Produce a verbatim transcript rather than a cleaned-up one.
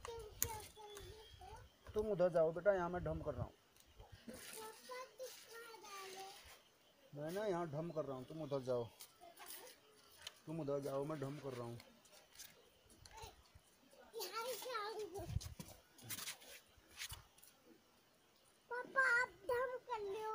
तुम उधर जाओ बेटा, यहाँ मैं ढम कर रहा हूँ। मैं ना यहाँ ढम कर रहा हूँ, तुम उधर जाओ। तुम उधर जाओ, मैं ढम कर रहा हूँ। पापा आप ढम कर लो।